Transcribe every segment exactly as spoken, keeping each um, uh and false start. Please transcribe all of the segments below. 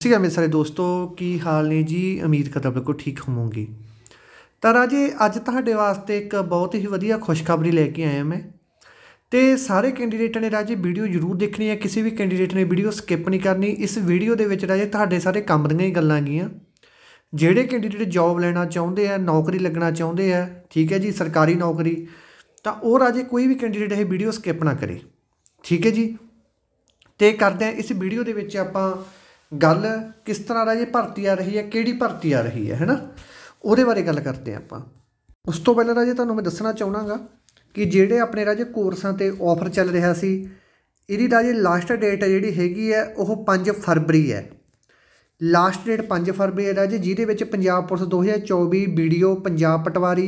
ठीक है मेरे सारे दोस्तों की हाल ने जी उम्मीद करता बिल्कुल ठीक होवोगे। तो राजे अज तुहाडे वास्ते एक बहुत ही वधिया खुशखबरी लैके आया मैं। तो सारे कैंडीडेटां ने राजे वीडियो जरूर देखनी है, किसी भी कैंडीडेट ने वीडियो स्किप नहीं करनी। इस वीडियो के विच राजे तुहाडे सारे काम दियां ही गल्लां गियां। जिहड़े कैंडीडेट जॉब लेना चाहुंदे आ, नौकरी लगना चाहुंदे आ, ठीक है जी, सरकारी नौकरी, तो वह राजे कोई भी कैंडीडेट ये वीडियो स्किप ना करे, ठीक है जी। तो करते हैं इस वीडियो के विच आपां गल किस तरह राजे भर्ती आ रही है, किहड़ी भर्ती आ रही है है ना, उहदे बारे गल करते हैं आपां। उस तो पहले राजे तुहानूं मैं दसना चाहुंदा गा कि जिहड़े अपने राजे कोर्सां ते ऑफर चल रहा सी, इहदी राजे लास्ट डेट जिहड़ी हैगी है वह पाँच फरवरी है। लास्ट डेट पाँच फरवरी है राजे, जिहदे विच पंजाब पुलिस दो हज़ार चौबी बीडीओ पंजाब पटवारी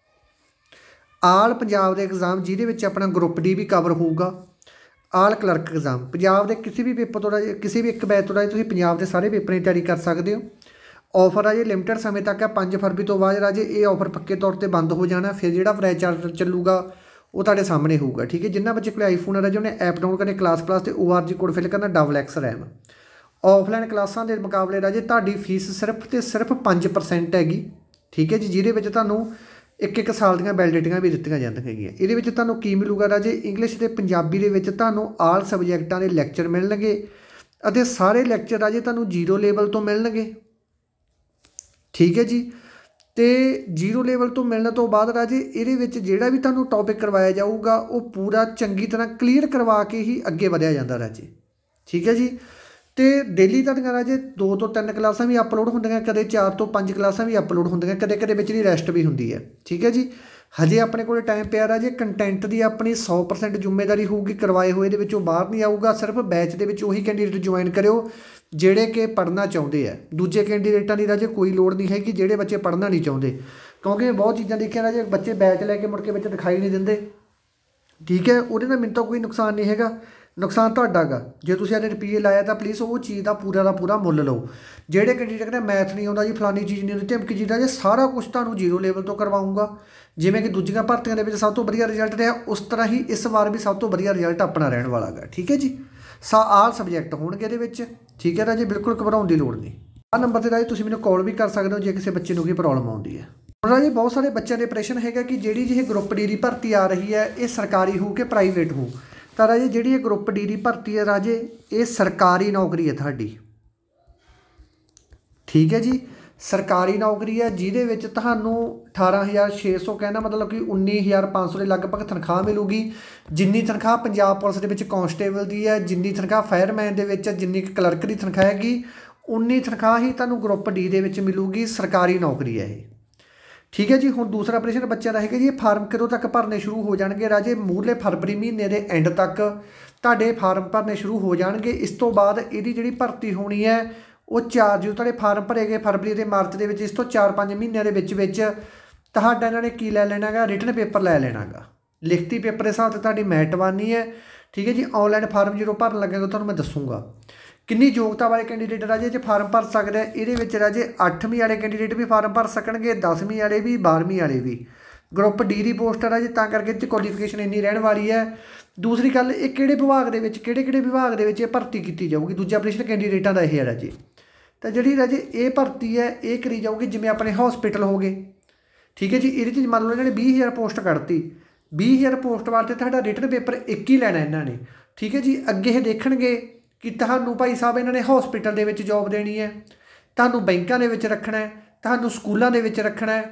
आल पंजाब दे एग्जाम, जिहदे विच अपना ग्रुप डी भी कवर होऊगा। आल क्लर्क एग्जाम पंजाब के किसी भी पेपर तो किसी भी एक बैच तो राजे तुसीं पंजाब के सारे पेपर की तैयारी कर सकते हो। ऑफर राजे लिमिटेड समय तक है, पाँच फरवरी तो बाद राजे ये ऑफर पक्के तौर पर बंद हो जाना। फिर जो प्राइस चार्ज चलूगा वो तुहाडे सामने होगा, ठीक है। जिन्होंने बच्चे को आईफोन है राजे उन्हें ऐप डाउनलोड करनी, क्लास प्लस से O R G code fill करना, डबल एक्स रैम। ऑफलाइन क्लासां के मुकाबले राजे तुहाडी फीस सिर्फ तो सिर्फ पाँच परसेंट हैगी, ठीक है जी। जिहदे विच तुहानूं एक एक साल दी वैलिडिटियां भी दित्तियां जांदियां। इहदे विच तुहानूं की मिलूगा राजे, इंग्लिश ते पंजाबी दे विच तुहानूं आल सबजैक्टां दे लैक्चर मिलणगे अते सारे लैक्चर राजे तुहानूं जीरो लेवल तो मिलणगे, ठीक है जी। तो जीरो लेवल तो मिलने तो बाद राजे इहदे विच जिहड़ा भी तुहानूं टॉपिक करवाया जाऊगा वो पूरा चंगी तरह क्लीयर करवा के ही अगे वधिया जांदा राजे, ठीक है जी। तो डेली तुहाडियां राजे दो तो तीन क्लासां भी अपलोड होंदियां, कदे चार तो पाँच क्लासां भी अपलोड होंदियां, कदे कदे विच दी रैस्ट भी हुंदी है, ठीक है जी। हजे अपने कोल टाइम पिया राजे, कंटेंट की अपनी सौ परसेंट जिम्मेदारी होगी, करवाए हुए दे विचों बाहर नहीं आऊगा। सिर्फ बैच दे विच उही कैंडीडेट ज्वाइन करियो जिहड़े कि पढ़ना चाहुंदे है। दूजे कैंडीडेटां दी राजे कोई लोड़ नहीं है कि जिहड़े बच्चे पढ़ना नहीं चाहुंदे, क्योंकि बहुत चीज़ां देखिया राजे बच्चे बैच लैके मुड़ के बच्चे दिखाई नहीं दिंदे, ठीक है। उहदे नाल मैनूं तां कोई नुकसान नहीं हैगा, नुकसान तुहाडा गा। जे तुसीं अपने रुपये लाया तो प्लीज़ वो चीज़ का पूरा का पूरा मुल लो। जिहड़े कैंडीडेट ने मैथ नहीं आता जी, फलानी चीज़ नहीं आती, ढिमकी चीज़ है, सारा कुछ तुहानूं जीरो लेवल तो करवाऊँगा। जिवें कि दूजियां भर्तियां दे विच सब तो वधिया रिजल्ट रहा, उस तरह ही इस बार भी सब तो वधिया रिजल्ट अपना रहण वाला गा, ठीक है जी। सा आल सबजैक्ट होणगे इहदे विच, ठीक है राजे, बिल्कुल घबराउण दी लोड़ नहीं। आ नंबर ते राजे तुसीं मैनूं कॉल भी कर सकते हो जे किसी बच्चे नूं कोई प्रॉब्लम आउंदी है। हुण राजे बहुत सारे बच्चों के प्रश्न हैगा कि जिहड़ी जी ग्रुप डी की भर्ती आ रही है ये सरकारी हो कि प्राइवेट हो। तो राजे जिहड़ी ये ग्रुप डी की भर्ती है राजे ये सरकारी नौकरी है तुहाडी, ठीक है जी। सरकारी नौकरी है जिहदे विच तुहानूं अठारह हज़ार छे सौ कहना मतलब कि उन्नी हज़ार पाँच सौ के लगभग तनख्वाह मिलूगी। जिन्नी तनख्वाह पंजाब पुलिस दे विच कांस्टेबल की है, जिन्नी तनख्वाह फायरमैन दे विच, जिन्नी क्लर्क की तनख्वाह हैगी, उन्नी तनख्वाह ही तुहानूं ग्रुप डी दे विच मिलूगी। सरकारी नौकरी है ये, ठीक है जी। हुण दूसरा प्रश्न बच्चों का है जी फार्म कदों तक भरने शुरू हो जाएंगे राजे, मूहरले फरवरी महीने के एंड तक तुहाडे फार्म भरने शुरू हो जाएंगे। इस तो बाद इहदी जिहड़ी भर्ती होनी है वो चार जो तुहाडे फार्म भरे गए फरवरी के मार्च के विच, इस तो चार पाँच महीनों के विच विच तुहाडा इन्हां ने की लै लेना गा, रिटन पेपर लै लेना गा। लिखती पेपर के हिसाब से तुहाडी मैटवानी है, ठीक है जी। ऑनलाइन फार्म जो भरन लगेगा तुहानूं मैं दसूँगा किन्नी योग्यता वाले कैंडीडेट राजे जो फार्म भर सकते हैं। ये राजे अठवीं वाले कैंडीडेट भी फार्म भर सकणगे, दसवीं वाले भी, बारहवीं वाले भी। ग्रुप डी की पोस्ट है राजे, तां करके क्वालीफिकेशन इन्नी रहने वाली है। दूसरी गल ये किहड़े विभाग के किहड़े किहड़े विभाग के भर्ती की जाऊगी, दूजा प्रश्न कैंडीडेटां दा यह है राजे। तो जिहड़ी राजे ये भर्ती है ये करी जाऊगी जिवें अपने हॉस्पिटल हो गए, ठीक है जी। ये मान लो इन्होंने बीस हज़ार पोस्ट कढ़ती, बीस हज़ार पोस्ट वास्ते तुहाडा रिटन पेपर एक ही लैना इन्होंने, ठीक है जी। अगे ये देखणगे कि तुहानूं भाई साहब इन्होंने हॉस्पिटल दे विच जॉब देनी है, तुहानूं बैंकां दे विच रखना है, तुहानूं स्कूलों दे विच रखना है,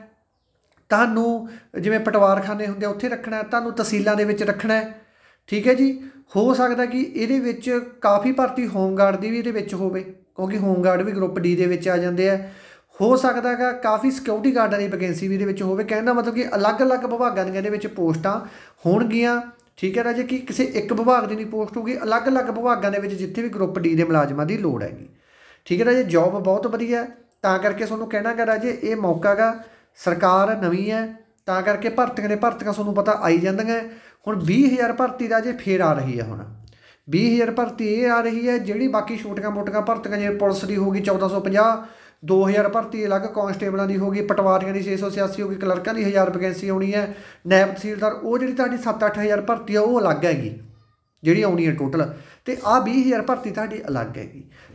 तुहानूं जिवें पटवारखाने हुंदे उत्थे रखना है, तुहानूं तहसीलों दे विच रखना है, ठीक है जी। हो सकता कि इहदे विच काफ़ी भर्ती होमगार्ड की भी इहदे विच होवे, क्योंकि होमगार्ड भी ग्रुप डी दे विच आ जाते हैं। हो सकता है काफ़ी सिक्योरिटी गार्डां की वैकेंसी भी इहदे विच होवे। कहण दा मतलब कि अलग अलग विभागां दीयां इहदे विच पोस्टां होणगीਆਂ, ठीक है राजे। कि किसी एक विभाग की नहीं पोस्ट होगी, अलग अलग विभागों के जिथे भी ग्रुप डी के मुलाजमान की लोड़ हैगी, ठीक है राजे। जॉब बहुत वधिया है, तां करके तुहानूं कहना गा राजे ये मौका गा, सरकार नवीं है, तां करके भर्तियां ने भर्तियां तुहानूं पता आई जांदियां। हुण बीस हज़ार भर्ती राजे फिर आ रही है, हुण बीस हज़ार भर्ती ये आ रही है। जिहड़ी बाकी छोटियां मोटियां भर्तियां जिवें पुलिस की होगी चौदह सौ पचास, दो हज़ार भर्ती अलग कांस्टेबलों की होगी, पटवारियों की छे सौ छियासी होगी, क्लर्कों की हज़ार वैकेंसी आनी है, नैब तहसीलदार वो जी तुहाडी सत्त अठ हज़ार भर्ती है वो अलग हैगी जिहड़ी आनी है टोटल। तो आ बीस हज़ार भर्ती तुहाडी अलग हैगी।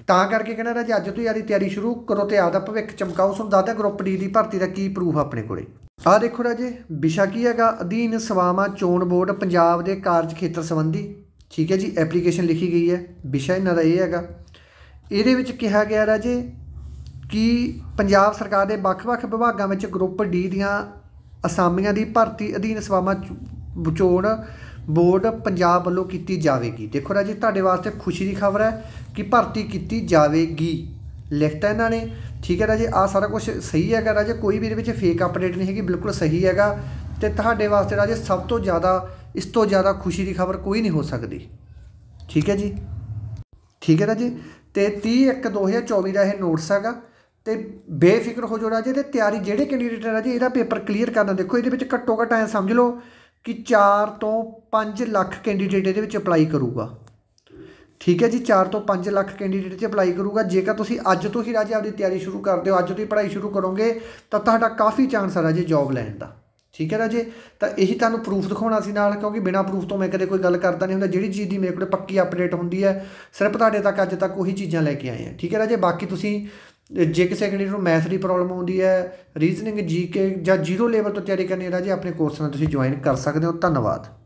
ਤਾਂ ਕਰਕੇ ਕਹਿੰਦਾ ਰਾਜੇ ਅੱਜ ਤੋਂ ਯਾਰੀ ਤਿਆਰੀ ਸ਼ੁਰੂ ਕਰੋ ਤੇ ਆਪਦਾ ਭਵਿੱਖ ਚਮਕਾਓ। ਤੁਹਾਨੂੰ ਦੱਸਦਾ ਗਰੁੱਪ ਡੀ ਦੀ ਭਰਤੀ ਦਾ ਕੀ ਪ੍ਰੂਫ ਆਪਣੇ ਕੋਲੇ। ਆਹ ਦੇਖੋ ਰਾਜੇ ਵਿਸ਼ਾ ਕੀ ਹੈਗਾ, ਅਧੀਨ ਸੇਵਾਵਾਂ ਚੋਣ ਬੋਰਡ ਪੰਜਾਬ ਦੇ ਕਾਰਜ ਖੇਤਰ ਸੰਬੰਧੀ। ਠੀਕ ਹੈ ਜੀ, ਐਪਲੀਕੇਸ਼ਨ ਲਿਖੀ ਗਈ ਹੈ, ਵਿਸ਼ਾ ਇਹਨਾਂ ਦਾ ਇਹ ਹੈਗਾ। ਇਹਦੇ ਵਿੱਚ ਕਿਹਾ ਗਿਆ ਰਾਜੇ ਕਿ ਪੰਜਾਬ ਸਰਕਾਰ ਦੇ ਵੱਖ-ਵੱਖ ਵਿਭਾਗਾਂ ਵਿੱਚ ਗਰੁੱਪ ਡੀ ਦੀਆਂ ਅਸਾਮੀਆਂ ਦੀ ਭਰਤੀ ਅਧੀਨ ਸੇਵਾਵਾਂ ਚੋਣ ਬੋਰਡ ਪੰਜਾਬ ਵੱਲੋਂ ਕੀਤੀ ਜਾਵੇਗੀ। ਦੇਖੋ ਰਾਜੇ ਤੁਹਾਡੇ ਵਾਸਤੇ ਖੁਸ਼ੀ ਦੀ ਖਬਰ ਹੈ ਕਿ ਭਰਤੀ ਕੀਤੀ ਜਾਵੇਗੀ, ਲਿਖਤਾ ਇਹਨਾਂ ਨੇ। ਠੀਕ ਹੈ ਰਾਜੇ, ਆਹ ਸਾਰਾ ਕੁਝ ਸਹੀ ਹੈਗਾ ਰਾਜੇ, ਕੋਈ ਵੀ ਇਹਦੇ ਵਿੱਚ ਫੇਕ ਅਪਡੇਟ ਨਹੀਂ ਹੈਗੀ, ਬਿਲਕੁਲ ਸਹੀ ਹੈਗਾ। ਅਤੇ ਤੁਹਾਡੇ ਵਾਸਤੇ ਰਾਜੇ ਸਭ ਤੋਂ ਜ਼ਿਆਦਾ ਇਸ ਤੋਂ ਜ਼ਿਆਦਾ ਖੁਸ਼ੀ ਦੀ ਖਬਰ ਕੋਈ ਨਹੀਂ ਹੋ ਸਕਦੀ। ਠੀਕ ਹੈ ਜੀ, ਠੀਕ ਹੈ ਰਾਜੇ। ਅਤੇ ਤੀਹ ਇੱਕ ਦੋ ਹਜ਼ਾਰ ਚੌਵੀ ਦਾ ਇਹ ਨੋਟਿਸ ਹੈਗਾ। ਅਤੇ ਬੇਫਿਕਰ ਹੋ ਜਾਓ ਰਾਜੇ, ਅਤੇ ਤਿਆਰੀ ਜਿਹੜੇ ਕੈਂਡੀਡੇਟ ਹੈ ਰਾਜੇ ਇਹਦਾ ਪੇਪਰ ਕਲੀਅਰ ਕਰਨਾ। ਦੇਖੋ ਇਹਦੇ ਵਿੱਚ ਘੱਟੋ ਘੱਟ ਐਂ ਸਮਝ ਲਓ ਕਿ ਚਾਰ ਤੋਂ ਪੰਜ ਲੱਖ ਕੈਂਡੀਡੇਟ ਇਹਦੇ ਵਿੱਚ ਅਪਲਾਈ ਕਰੂਗਾ। ਠੀਕ ਹੈ ਜੀ, ਚਾਰ ਤੋਂ ਪੰਜ ਲੱਖ ਕੈਂਡੀਡੇਟ 'ਚ ਅਪਲਾਈ ਕਰੂਗਾ। ਜੇਕਰ ਤੁਸੀਂ ਅੱਜ ਤੋਂ ਹੀ ਰਾਜੇ ਆਪਦੀ ਤਿਆਰੀ ਸ਼ੁਰੂ ਕਰਦੇ ਹੋ, ਅੱਜ ਤੋਂ ਹੀ ਪੜ੍ਹਾਈ ਸ਼ੁਰੂ ਕਰੋਗੇ ਤਾਂ ਤੁਹਾਡਾ ਕਾਫੀ ਚਾਂਸ ਹੈ ਰਾਜੇ ਜੋਬ ਲੈਣ ਦਾ। ਠੀਕ ਹੈ ਰਾਜੇ, ਤਾਂ ਇਹੀ ਤੁਹਾਨੂੰ ਪ੍ਰੂਫ ਦਿਖਾਉਣਾ ਸੀ ਨਾਲ, ਕਿਉਂਕਿ ਬਿਨਾਂ ਪ੍ਰੂਫ ਤੋਂ ਮੈਂ ਕਦੇ ਕੋਈ ਗੱਲ ਕਰਦਾ ਨਹੀਂ ਹੁੰਦਾ। ਜਿਹੜੀ ਚੀਜ਼ ਦੀ ਮੇਰੇ ਕੋਲ ਪੱਕੀ ਅਪਡੇਟ ਹੁੰਦੀ ਹੈ ਸਿਰਫ ਤੁਹਾਡੇ ਤੱਕ ਅੱਜ ਤੱਕ ਉਹੀ ਚੀਜ਼ਾਂ ਲੈ ਕੇ ਆਏ ਹਾਂ। ਠੀਕ ਹੈ ਰਾਜੇ, ਬਾਕੀ ਤੁਸੀਂ ਜੇ ਕਿਸੇ ਕੈਂਡੀਡੇਟ ਨੂੰ ਮੈਥ ਦੀ ਪ੍ਰੋਬਲਮ ਆਉਂਦੀ ਹੈ, ਰੀਜ਼ਨਿੰਗ, ਜੀ ਕੇ ਜਾਂ ਜੀਰੋ ਲੈਵਲ ਤੋਂ ਤਿਆਰੀ ਕਰਨੀ ਹੈ ਰਾਜੇ, ਆਪਣੇ ਕੋਰਸ ਨਾਲ ਤੁਸੀਂ ਜੁਆਇਨ ਕਰ ਸਕਦੇ ਹੋ। ਧੰਨਵਾਦ।